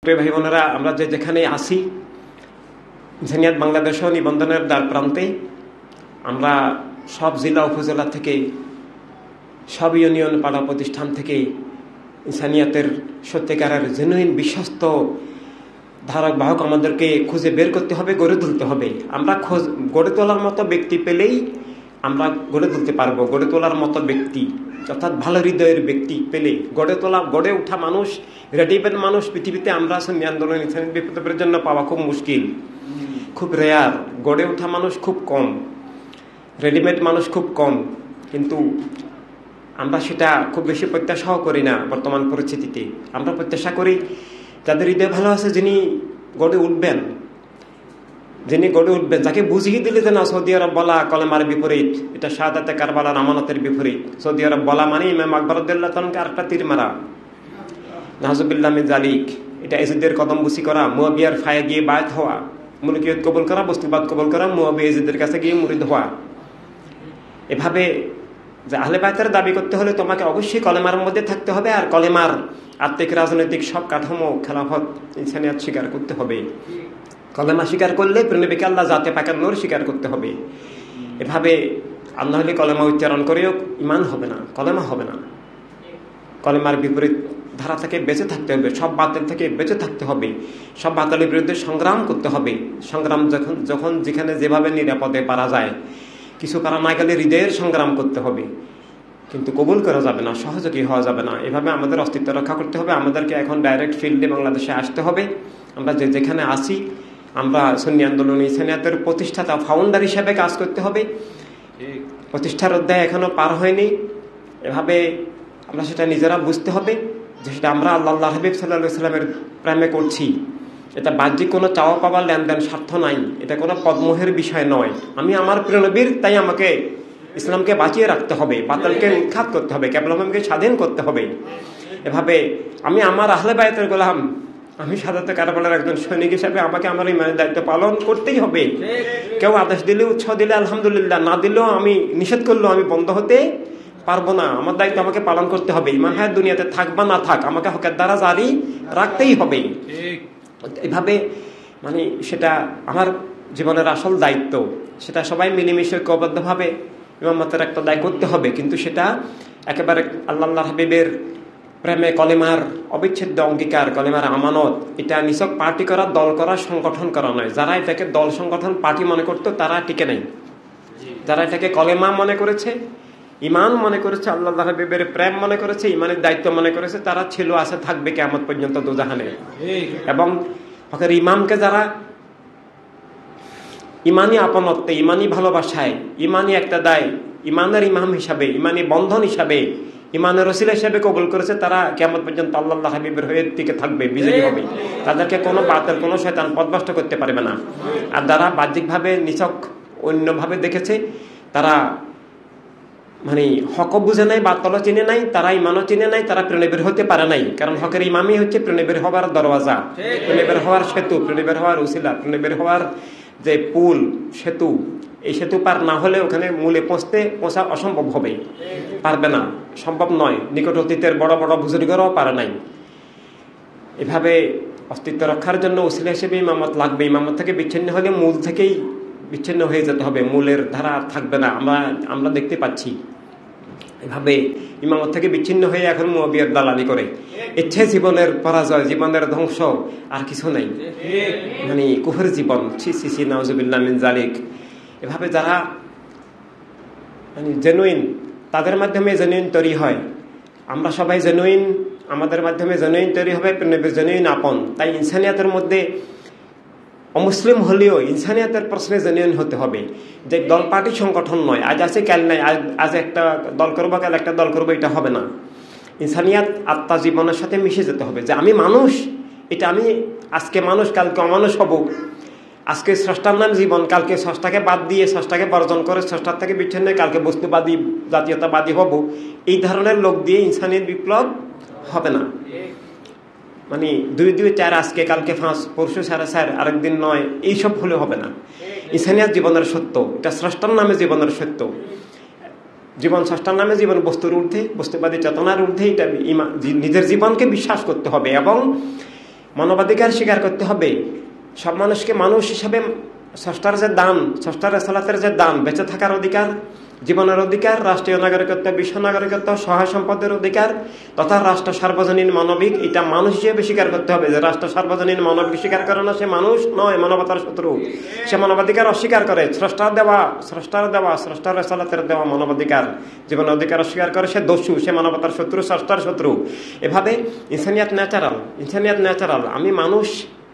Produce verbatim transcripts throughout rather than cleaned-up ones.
প্রিয় ভাই বোনেরা, আমরা যে যেখানে আসি, ইনসানিয়াত বাংলাদেশ নিবন্ধনের দ্বার প্রান্তে, আমরা সব জেলা উপজেলা থেকে, সব ইউনিয়ন পাড়া প্রতিষ্ঠান থেকে ইনসানিয়াতের সত্যিকারের জেনুইন বিশ্বস্ত ধারক বাহক আমাদেরকে খুঁজে বের করতে হবে, গড়ে তুলতে হবে। আমরা খোঁজ গড়ে তোলার মতো ব্যক্তি পেলেই আমরা গড়ে তুলতে পারবো। গড়ে তোলার মতো ব্যক্তি অর্থাৎ ভালো হৃদয়ের ব্যক্তি পেলে গড়ে তোলা, গড়ে ওঠা মানুষ, রেডিমেড মানুষ পৃথিবীতে আমরা সুন্নি আন্দোলন ইসলামী বিপ্লবের জন্য পাওয়া খুব মুশকিল, খুব রেয়ার। গড়ে ওঠা মানুষ খুব কম, রেডিমেড মানুষ খুব কম, কিন্তু আমরা সেটা খুব বেশি প্রত্যাশাও করি না। বর্তমান পরিস্থিতিতে আমরা প্রত্যাশা করি যাদের হৃদয় ভালো আছে, যিনি গড়ে উঠবেন, যিনি গড়ে উঠবেন, যাকে বুঝিয়ে দিলে যে না সৌদি আরব বলা কলেমার বিপরীত, এটা শাহাদাতে কারবালার আমানতের বিপরীত। সৌদি আরব বলা মানে ইমাম আকবর রাদিয়াল্লাহু তাআলাকে আরেকটা তীর মারা, নাজুবিল্লাহ মিন জালিক, এটা এজিদের কদম বুসি করা, মুয়াবিয়ার ফায়ে গিয়ে বায়াত হওয়া, মুলকিয়ত কবুল করা, বস্তুবাদ কবুল করা, মুয়াবিয়া এজিদের কাছে গিয়ে মুরিদ হওয়া। এভাবে যে আহলে বায়তের দাবি করতে হলে তোমাকে অবশ্যই কলেমার মধ্যে থাকতে হবে, আর কলেমার আত্মিক রাজনৈতিক সব কাঠামো খেলাফত ইনসানিয়াত স্বীকার করতে হবে। কলেমা স্বীকার করলে প্রেমিকে আল্লাহ জাতে পাকের নূর স্বীকার করতে হবে। এভাবে আল্লাহ হলে কলেমা উচ্চারণ করেও ইমান হবে না, কলেমা হবে না। কলেমার বিপরীত ধারা থেকে বেঁচে থাকতে হবে, সব বাতিল থেকে বেঁচে থাকতে হবে, সব বাতিলের বিরুদ্ধে সংগ্রাম করতে হবে। সংগ্রাম যখন যখন যেখানে যেভাবে নিরাপদে পারা যায়, কিছু পারা না গেলে হৃদয়ের সংগ্রাম করতে হবে, কিন্তু কবুল করা যাবে না, সহযোগী হওয়া যাবে না। এভাবে আমাদের অস্তিত্ব রক্ষা করতে হবে। আমাদেরকে এখন ডাইরেক্ট ফিল্ডে বাংলাদেশে আসতে হবে। আমরা যে যেখানে আসি, আমরা সুন্নি আন্দোলন ইনসানিয়াতের প্রতিষ্ঠাতা ফাউন্ডার হিসেবে কাজ করতে হবে। প্রতিষ্ঠার অধ্যায় এখনো পার হয়নি, এভাবে আমরা সেটা নিজেরা বুঝতে হবে যে সেটা আমরা আল্লাহ হাবিব সাল্লাল্লাহু আলাইহি সাল্লামের প্রেমে করছি। এটা বাহ্যিক কোনো চাওয়া পাওয়ার লেনদেন স্বার্থ নাই, এটা কোনো পদমোহের বিষয় নয়। আমি আমার প্রিয় নবীর, তাই আমাকে ইসলামকে বাঁচিয়ে রাখতে হবে, বাতিলকে উৎখাত করতে হবে, কেবলামকে স্বাধীন করতে হবে। এভাবে আমি আমার আহলে বায়তের গোলাম, আমি শাহাদাতে কারবালার একজন সৈনিক হিসেবে আমাকে আমার ইমানের দায়িত্ব পালন করতেই হবে। কেউ আদেশ দিলে, উৎসাহ দিলে আলহামদুলিল্লাহ, না দিলেও, আমি নিষেধ করলেও আমি বন্ধ হতে পারবো না। আমার দায়িত্ব আমাকে পালন করতে হবে। ইমান হায়াত দুনিয়াতে থাক বা না থাক, আমাকে হকের দ্বারা জারি রাখতেই হবে। এভাবে মানে সেটা আমার জীবনের আসল দায়িত্ব, সেটা সবাই মিলেমিশে ঐক্যবদ্ধভাবে ইমামতের একটা দায় করতে হবে। কিন্তু সেটা একেবারে আল্লাহ হাবিবের প্রেমে কলেমার অবিচ্ছেদ্য অঙ্গীকার, কলেমার আমানত, এটা নিছক পার্টি করা, দল করা, সংগঠন করা নয়। যারা এটাকে দল, সংগঠন, পার্টি মনে করতো তারা টিকে নাই। যারা এটাকে কলেমা মনে করেছে, ইমান মনে করেছে, আল্লাহ হাবিবের প্রেম মনে করেছে, ইমানের দায়িত্ব মনে করেছে, তারা ছিল, আছে, থাকবে কিয়ামত পর্যন্ত দোজাহানে। এবং হকের ইমামকে যারা ইমানি আপনত্বে, ইমানি ভালোবাসায়, ইমানি একটা দায়, ইমানের ইমাম হিসাবে, ইমানি বন্ধন হিসাবে, ইমানের রসিলা হিসাবে কবুল করেছে, তারা কিয়ামত পর্যন্ত আল্লাহ হাবিবের হয়ে টিকে থাকবে, বিজয়ী হবে। তাদেরকে কোনো বাতিল, কোনো শয়তান পথভ্রষ্ট করতে পারবে না। আর যারা বাহ্যিকভাবে নিছক অন্যভাবে দেখেছে, তারা মানে হক বুঝে নাই, বাতলও চিনে নাই, তারা ইমানও চিনে নাই, তারা প্রেরণেবের হতে পারে নাই। কারণ হকের ইমামই হচ্ছে প্রেরণেবের হওয়ার দরওয়াজা, প্রেরণেবের হওয়ার সেতু, প্রেরণেবের হওয়ার উসিলা, প্রেরণেবের হওয়ার যে পুল, সেতু। এই সেতু পার না হলে ওখানে মূলে পৌঁছতে পৌঁছা অসম্ভব হবে, পারবে না, সম্ভব নয়। নিকট অতীতের বড় বড় বুজুর্গরাও পারে নাই। এভাবে অস্তিত্ব রক্ষার জন্য উসিলা হিসেবে ইমামত লাগবে। ইমামত থেকে বিচ্ছিন্ন হলে মূল থেকেই বিচ্ছিন্ন হয়ে যেতে হবে, মূলের ধারা আর থাকবে না। আমরা আমরা দেখতে পাচ্ছি এভাবে ইমামত থেকে বিচ্ছিন্ন হয়ে এখন মুয়াবিয়ার দালালি করে। ইচ্ছে জীবনের পরাজয়, জীবনের ধ্বংস, আর কিছু নাই, মানে কুফরের জীবন। ছি ছি ছি, নাউজুবিল্লাহ মিন জালিক। এভাবে যারা মানে জেনুইন, তাদের মাধ্যমে জেনুইন তৈরি হয়। আমরা সবাই জেনুইন, আমাদের মাধ্যমে জেনুইন তৈরি হবে, জেনুইন আপন। তাই ইনসানিয়াতের মধ্যে অমুসলিম হলেও ইনসানিয়াতের প্রশ্নে জেনুইন হতে হবে। যে দল পার্টি সংগঠন নয়, আজ আছে কাল নাই, আজ আজ একটা দল করবো, কাল একটা দল করবো, এটা হবে না। ইনসানিয়াত আত্মা জীবনের সাথে মিশে যেতে হবে। যে আমি মানুষ, এটা আমি আজকে মানুষ, কালকে অমানুষ হব। আজকে স্রষ্টার নাম জীবন, কালকে স্রষ্টাকে বাদ দিয়ে, স্রষ্টাকে বর্জন করে, স্রষ্টার থেকে বিচ্ছিন্ন, কালকে বস্তুবাদী, জাতীয়তাবাদী হব। এই ধরনের লোক দিয়ে ইনসানিয়াত বিপ্লব হবে না। মানে দুই দুই চার, আজকে কালকে পাঁচ, পরশু সাড়ে চার, আরেকদিন নয়, এইসব হলে হবে না। ইনসানিয়াত জীবনের সত্য, এটা স্রষ্টার নামে জীবনের সত্য। জীবন স্রষ্টার নামে, জীবন বস্তুর ঊর্ধ্বে, বস্তুবাদী চেতনার ঊর্ধ্বে। এটা নিজের জীবনকে বিশ্বাস করতে হবে এবং মানবাধিকার স্বীকার করতে হবে। সব মানুষকে মানুষ হিসাবে স্রষ্টার যে দান, স্রষ্টার রেসালাতের যে দান, বেঁচে থাকার অধিকার, জীবনের অধিকার, রাষ্ট্রীয় নাগরিকত্ব, বিশ্ব নাগরিকত্ব, সহায় সম্পদের অধিকার তথা রাষ্ট্র সার্বজনীন মানবিক, এটা মানুষ হিসেবে স্বীকার করতে হবে। যে রাষ্ট্র সার্বজনীন মানবিক স্বীকার করে না, সে মানুষ নয়, মানবতার শত্রু। সে মানবাধিকার অস্বীকার করে। স্রষ্টার দেওয়া স্রষ্টার দেওয়া স্রষ্টার রেসালাতের দেওয়া মানবাধিকার, জীবনের অধিকার অস্বীকার করে, সে দস্যু, সে মানবতার শত্রু, স্রষ্টার শত্রু। এভাবে ইনসানিয়াত ন্যাচারাল, ইনসানিয়াত ন্যাচারাল। আমি মানুষ,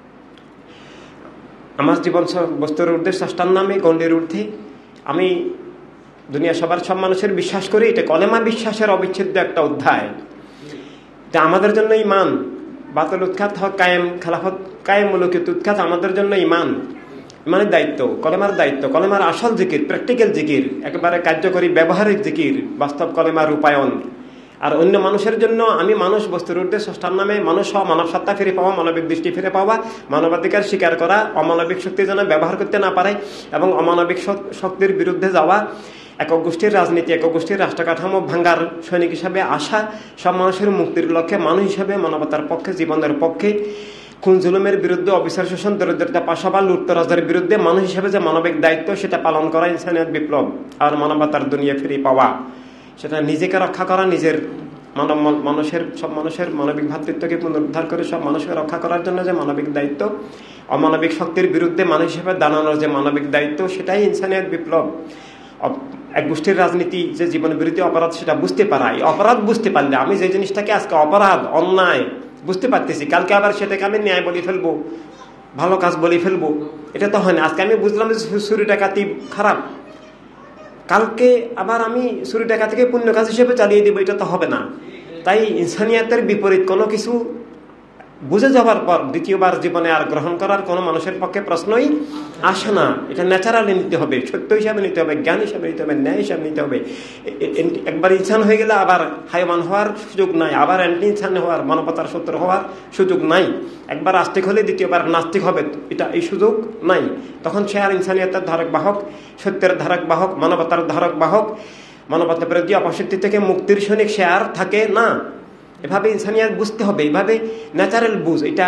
আমার জীবন বস্তুর ঊর্ধ্বে, স্রষ্টার নামে গণ্ডির ঊর্ধ্বে। আমি দুনিয়া সবার সব মানুষের বিশ্বাস করি। এটা কলেমা বিশ্বাসের অবিচ্ছেদ্য একটা অধ্যায়। এটা আমাদের জন্য ইমান। বাতিল উৎখাত হক কায়েম, খেলাফত কায়েম, মুলুকিয়ত উৎখাত আমাদের জন্য ইমান, ইমানের দায়িত্ব, কলেমার দায়িত্ব, কলেমার আসল জিকির, প্র্যাকটিক্যাল জিকির, একেবারে কার্যকরী ব্যবহারিক জিকির, বাস্তব কলেমার রূপায়ণ। আর অন্য মানুষের জন্য আমি মানুষ, বস্তুর ঊর্ধ্বে, স্রষ্টার নামে মানুষ হওয়া, মানব সত্তা ফিরে পাওয়া, মানবিক দৃষ্টি ফিরে পাওয়া, মানবাধিকার স্বীকার করা, অমানবিক শক্তি যেন ব্যবহার করতে না পারে এবং অমানবিক শক্তির বিরুদ্ধে যাওয়া, একক গোষ্ঠীর রাজনীতি, একক গোষ্ঠীর রাষ্ট্র কাঠামো ভাঙ্গার সৈনিক হিসাবে আসা, সব মানুষের মুক্তির লক্ষ্যে মানুষ হিসাবে মানবতার পক্ষে, জীবনের পক্ষে, খুন জুলুমের বিরুদ্ধে, অবিচার শোষণ, দরিদ্রতা, পাশাপাল, লুটতরাজের বিরুদ্ধে মানুষ হিসাবে যে মানবিক দায়িত্ব, সেটা পালন করা ইনসানিয়ত বিপ্লব। আর মানবতার দুনিয়া ফিরে পাওয়া, সেটা নিজেকে রক্ষা করা, নিজের মানব মানুষের সব মানুষের মানবিক ভ্রাতৃত্বকে পুনরুদ্ধার করে সব মানুষকে রক্ষা করার জন্য যে মানবিক দায়িত্ব, অমানবিক শক্তির বিরুদ্ধে মানুষ হিসেবে দাঁড়ানোর যে মানবিক দায়িত্ব, সেটাই ইনসানিয়ত বিপ্লব। এক গোষ্ঠীর রাজনীতি যে জীবন বিরোধী অপরাধ, সেটা বুঝতে পারা। এই অপরাধ বুঝতে পারলে, আমি যে জিনিসটাকে আজকে অপরাধ, অন্যায় বুঝতে পারতেছি, কালকে আবার সেটাকে আমি ন্যায় বলে ফেলবো, ভালো কাজ বলে ফেলবো, এটা তো হয় না। আজকে আমি বুঝলাম যে চুরি ডাকাতি খারাপ, কালকে আবার আমি চুরি ডাকাতিকে পুণ্য কাজ হিসেবে চালিয়ে দিব, এটা তো হবে না। তাই ইনসানিয়াতের বিপরীত কোনো কিছু বুঝে যাওয়ার পর দ্বিতীয়বার জীবনে আর গ্রহণ করার কোনো মানুষের পক্ষে প্রশ্নই আসে না। এটা ন্যাচারালি নিতে হবে, সত্য হিসাবে নিতে হবে, জ্ঞান হিসাবে নিতে হবে, ন্যায় হিসাবে নিতে হবে। একবার ইনসান হয়ে গেলে আবার হাইওয়ান হওয়ার সুযোগ নাই, আবার অ্যান্টি ইনসান হওয়ার, মানবতার শত্রু হওয়ার সুযোগ নাই। একবার আস্তিক হলে দ্বিতীয়বার নাস্তিক হবে, এটা এই সুযোগ নাই। তখন সে আর ইনসানিয়তের ধারক বাহক, সত্যের ধারক বাহক, মানবতার ধারক বাহক, মানবতা বিরোধী অপশক্তি থেকে মুক্তির সৈনিক সে আর থাকে না। এভাবে ইনসানিয়াত বুঝতে হবে, এভাবে ন্যাচারাল বুঝ। এটা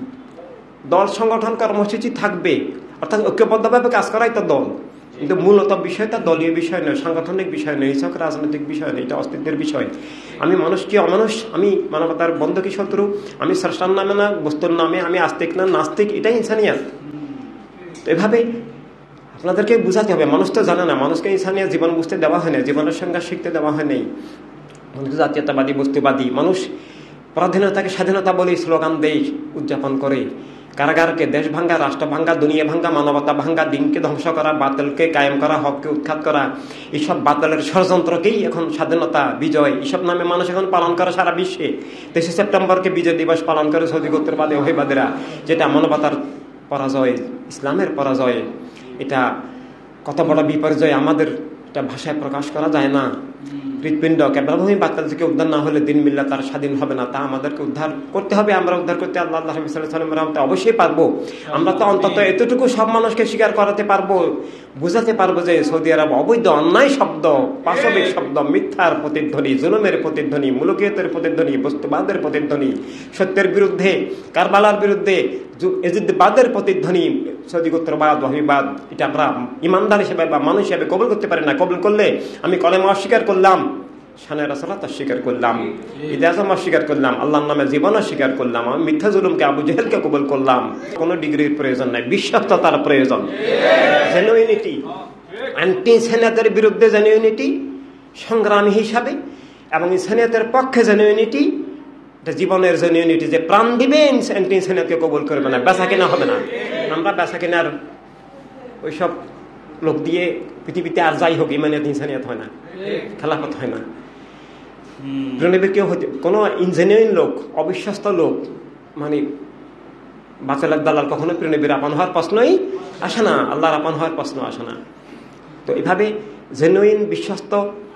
দল সংগঠন কর্মসূচি থাকবে, অর্থাৎ ঐক্যবদ্ধভাবে কাজ করাই তো দল, কিন্তু মূলত বিষয়টা দলীয় বিষয় নয়, সাংগঠনিক বিষয় নয়, নিছক রাজনৈতিক বিষয় নয়, এটা অস্তিত্বের বিষয়। আমি মানুষ কি অমানুষ, আমি মানবতার বন্ধ কি শত্রু, আমি স্রষ্টার নামে না বস্তুর নামে, আমি আস্তিক না নাস্তিক, এটাই ইনসানিয়াত। তো এভাবে আপনাদেরকে বুঝাতে হবে। মানুষ তো জানে না, মানুষকে ইনসানিয়াত জীবন বুঝতে দেওয়া হয় না, জীবনের সংজ্ঞা শিখতে দেওয়া হয় নাই। জাতীয়তাবাদী, বস্তুবাদী মানুষ পরাধীনতাকে স্বাধীনতা বলে স্লোগান দেয়, উদযাপন করে। কারাগারকে দেশ ভাঙ্গা, রাষ্ট্র ভাঙ্গা, দুনিয়া ভাঙ্গা, মানবতা ভাঙ্গা, দিনকে ধ্বংস করা, বাতিলকে কায়েম করা, হককে উৎখাত করা, এইসব বাতিলের ষড়যন্ত্রকেই এখন স্বাধীনতা, বিজয়, এইসব নামে মানুষ এখন পালন করে সারা বিশ্বে। তেইশে সেপ্টেম্বরকে বিজয় দিবস পালন করে সৌদি গোত্রবাদী ওহিবাদীরা, যেটা মানবতার পরাজয়, ইসলামের পরাজয়। এটা কত বড় বিপর্যয়, আমাদের এটা ভাষায় প্রকাশ করা যায় না। হৃৎপিণ্ড কেবলভূমি বাতিল থেকে উদ্ধার না হলে দিন মিল্লাত তার স্বাধীন হবে না, তা আমাদেরকে উদ্ধার করতে হবে। আমরা উদ্ধার করতে আল্লাহ আল্লাহ নবী সাল্লাল্লাহু আলাইহি ওয়াসাল্লাম অবশ্যই পারবো। আমরা তো অন্তত এতটুকু সব মানুষকে স্বীকার করাতে পারবো, বুঝাতে পারবো যে সৌদি আরব অবৈধ, অন্যায় শব্দ, পাশবিক শব্দ, মিথ্যার প্রতিধ্বনি, জুলুমের প্রতিধ্বনি, মুলুকিয়তের প্রতিধ্বনি, বস্তুবাদের প্রতিধ্বনি, সত্যের বিরুদ্ধে, কারবালার বিরুদ্ধে, এজিদবাদের প্রতিধ্বনি, সৌদি গোত্রবাদ, ওয়াহাবিবাদ, এটা আমরা ইমানদার হিসেবে বা মানুষ হিসেবে কবুল করতে পারি না। কবুল করলে আমি কলেমা অস্বীকার করলাম, শানে রাসূলত অস্বীকার করলাম, ঈদে আযম অস্বীকার করলাম, আল্লাহর নামে জীবন অস্বীকার করলাম, আমি মিথ্যা জুলুমকে, আবু জেহেলকে কবুল করলাম। কোনো ডিগ্রির প্রয়োজন নাই, বিশ্বস্ততার প্রয়োজন, জেনুইনিটি, অ্যান্টি ইনসানিয়াতের বিরুদ্ধে জেনুইনিটি, সংগ্রামী হিসাবে, এবং ইনসানিয়াতের পক্ষে জেনুইনিটি, জীবনের জেনুইনিটি, যে প্রাণ দিবে অ্যান্টি ইনসানিয়াতকে কবুল করবে না, বেচা কেনা হবে না। আমরা বেচা কেনার ওইসব লোক দিয়ে পৃথিবীতে আর যাই হোক ইমানিয়াত ইনসানিয়াত হয় না, খেলাফত হয় না। প্রণবীর কেউ হতে কোনো ইনজেনুইন লোক, অবিশ্বস্ত লোক, মানে বাচালার দালাল কখনো প্রণবীর আপন হওয়ার প্রশ্নই আসে না, আল্লাহর আপন হওয়ার প্রশ্ন আসে না। তো এভাবে জেনুইন, বিশ্বস্ত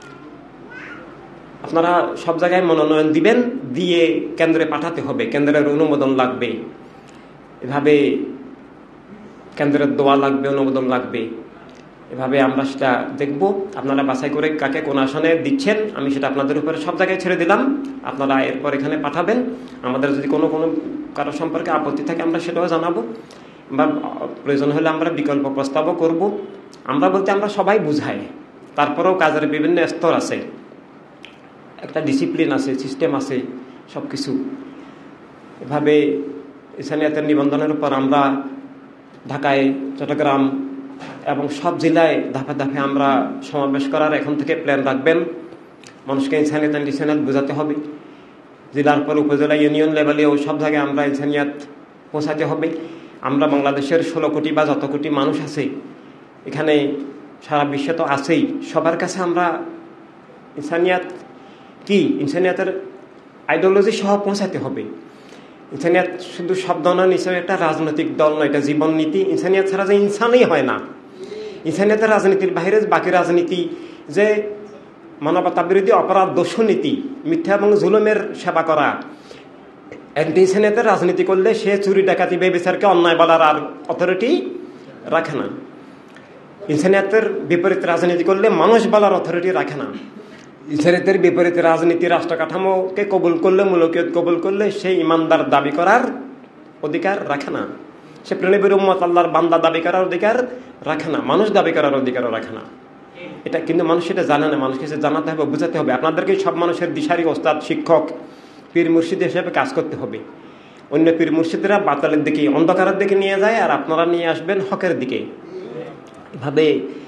আপনারা সব জায়গায় মনোনয়ন দিবেন, দিয়ে কেন্দ্রে পাঠাতে হবে, কেন্দ্রের অনুমোদন লাগবে, এভাবে কেন্দ্রের দোয়া লাগবে, অনুমোদন লাগবে। এভাবে আমরা সেটা দেখব। আপনারা বাছাই করে কাকে কোন আসনে দিচ্ছেন আমি সেটা আপনাদের উপরে সব জায়গায় ছেড়ে দিলাম, আপনারা এরপর এখানে পাঠাবেন। আমাদের যদি কোনো কোনো কারো সম্পর্কে আপত্তি থাকে আমরা সেটাও জানাবো, বা প্রয়োজন হলে আমরা বিকল্প প্রস্তাবও করব। আমরা বলতে আমরা সবাই বুঝাই, তারপরেও কাজের বিভিন্ন স্তর আছে, একটা ডিসিপ্লিন আছে, সিস্টেম আছে, সব কিছু। এভাবে ইনসানিয়াতের নিবন্ধনের উপর আমরা ঢাকায়, চট্টগ্রাম এবং সব জেলায় ধাপে ধাপে আমরা সমাবেশ করার এখন থেকে প্ল্যান রাখবেন। মানুষকে ইনসানিয়াত অ্যান্ড ইনসানিয়াত বোঝাতে হবে। জেলার পর উপজেলা, ইউনিয়ন লেভেলেও সব জায়গায় আমরা ইনসানিয়াত পৌঁছাতে হবে। আমরা বাংলাদেশের ষোলো কোটি বা যত কোটি মানুষ আছে এখানে, সারা বিশ্বে তো আছেই, সবার কাছে আমরা ইনসানিয়াত কি, ইনসানিয়াতের আইডিওলজি সহ পৌঁছাতে হবে। ইনসানিয়াত শুধু শব্দ নয়, হিসেবে একটা রাজনৈতিক দল নয়, এটা জীবন নীতি। ইনসানিয়াত ছাড়া যে ইনসানই হয় না। ইনসানিয়াতের রাজনীতির বাইরে বাকি রাজনীতি যে মানবতা বিরোধী অপরাধ, দোষনীতি, মিথ্যা এবং জুলুমের সেবা করা, অ্যান্টি ইনসানিয়াতের রাজনীতি করলে সে চুরি ডাকাতি বেবিচারকে অন্যায় বলার আর অথরিটি রাখে না। ইনসানিয়াতের বিপরীত রাজনীতি করলে মানুষ বলার অথরিটি রাখে না। ইনসানিয়াতের বিপরীত রাজনীতি রাষ্ট্র কাঠামোকে কবুল করলে, মূলকিয়ত কবুল করলে সে ইমানদার দাবি করার অধিকার রাখে না। সে প্রেরণের উম্মত আল্লাহর বান্দা দাবি করার অধিকার রাখে না, মানুষ দাবি করার অধিকারও রাখে না। এটা কিন্তু মানুষ সেটা জানে না, মানুষকে সে জানাতে হবে, বোঝাতে হবে। আপনাদেরকে সব মানুষের দিশারি, ওস্তাদ, শিক্ষক, পীর মুর্শিদ হিসেবে কাজ করতে হবে। অন্য পীর মুর্শিদরা বাতালের দিকে, অন্ধকারের দিকে নিয়ে যায়, আর আপনারা নিয়ে আসবেন হকের দিকে। এভাবে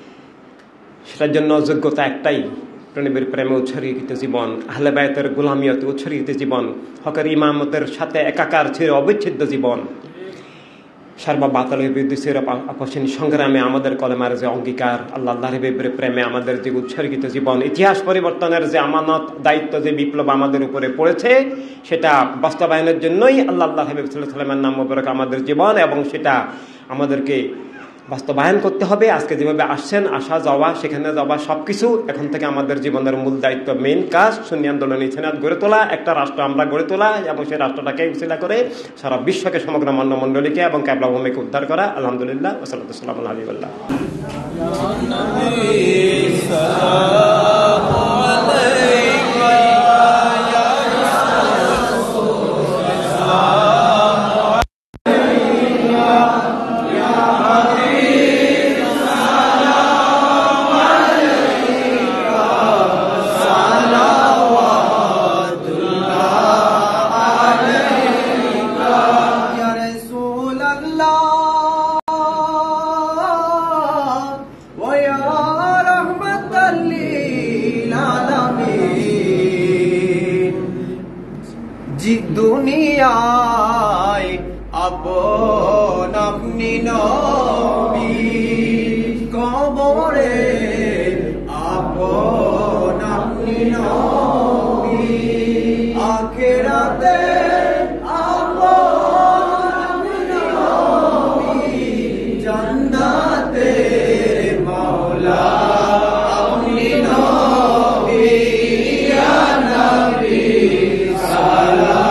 সেটার জন্য যোগ্যতা একটাই, প্রণবের প্রেমে উৎসর্গিত জীবন, আহলে বায়তের গোলামিয়তে উৎসর্গিত জীবন, হকের ইমামতের সাথে একাকার ছেড়ে অবিচ্ছেদ্য জীবন, সার্বা বাতালের বিরুদ্ধে আপসীন সংগ্রামে আমাদের কলেমার যে অঙ্গীকার, আল্লাহ আল্লাহর প্রেমে আমাদের যে উৎসর্গিত জীবন, ইতিহাস পরিবর্তনের যে আমানত, দায়িত্ব, যে বিপ্লব আমাদের উপরে পড়েছে, সেটা বাস্তবায়নের জন্যই আল্লাহ আল্লাহ হাবিব সাল্লাল্লাহু আলাইহি ওয়াসাল্লামের নাম মোবারক আমাদের জীবন, এবং সেটা আমাদেরকে বাস্তবায়ন করতে হবে। আজকে যেভাবে আসছেন, আসা যাওয়া, সেখানে যাওয়া, সব কিছু এখন থেকে আমাদের জীবনের মূল দায়িত্ব, মেইন কাজ সুন্নি আন্দোলন ইনসানিয়াত গড়ে তোলা, একটা রাষ্ট্র আমরা গড়ে তোলা, এবং সেই রাষ্ট্রটাকে উসিলা করে সারা বিশ্বকে, সমগ্র মান্যমণ্ডলীকে এবং ক্যাবলা ভূমিকে উদ্ধার করা। আলহামদুলিল্লাহ, ওয়াসসালাতু ওয়াসসালামু আলা হাবিবিল্লাহ। দুনিয়ায় আপন আপনি নবী, কবরে আপন আপনি নবী, আখিরাতে আপন আপনি নবী, জান্নাতে মাওলা আপনি নবী, ইয়া নবী সালাম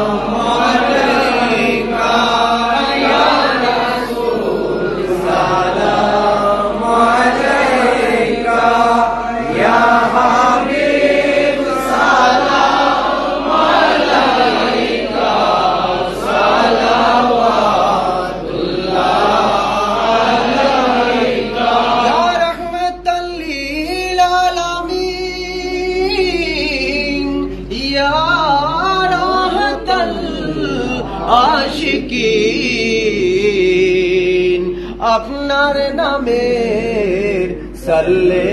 আশিকিন, আপনার নামের সাল্লে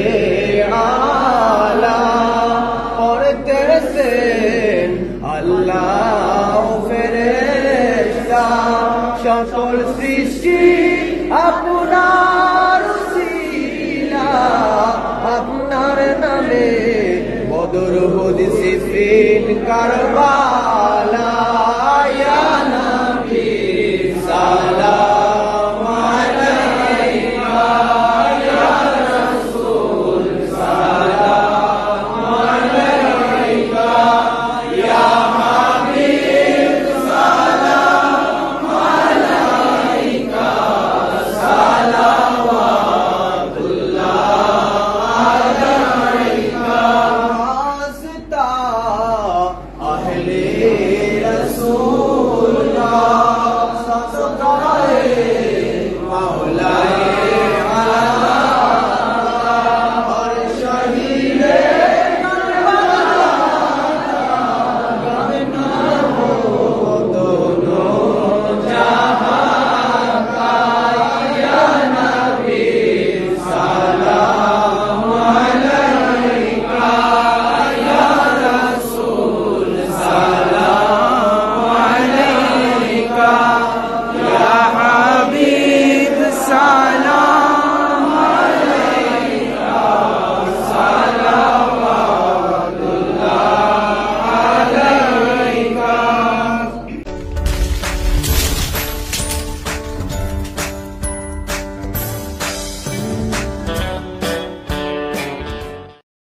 আলা পড়তেছেন আল্লাহ ফেরেশতা, সকল সৃষ্টি আপনার উসিলা, আপনার নামে বদর, উহুদ, সিফিন, কারবালা, ইয়া নবী সালাম আলাইকা, ইয়া রাসূল সালাম আলাইকা, ইয়া হাবিব সালাম আলাইকা, সালাওয়াতুল্লাহ আলাইকা, রাস্তা আহলে রাসূল الضرائب